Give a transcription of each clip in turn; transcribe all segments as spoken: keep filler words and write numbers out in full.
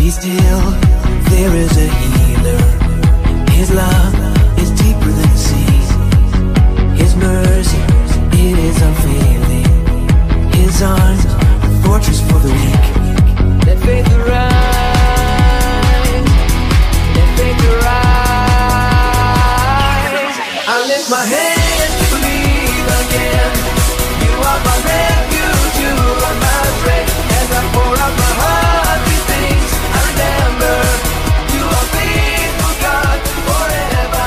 Be still, there is a healer. His love is deeper than the sea. His mercy, it is unfailing. His arms, a fortress for the weak. Let faith arise, let faith arise. I lift my hands to believe again. You are my refuge, you are my strength. As I pour out my heart, these things I remember. You are faithful, God, forever.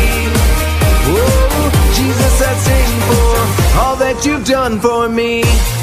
You've done for me.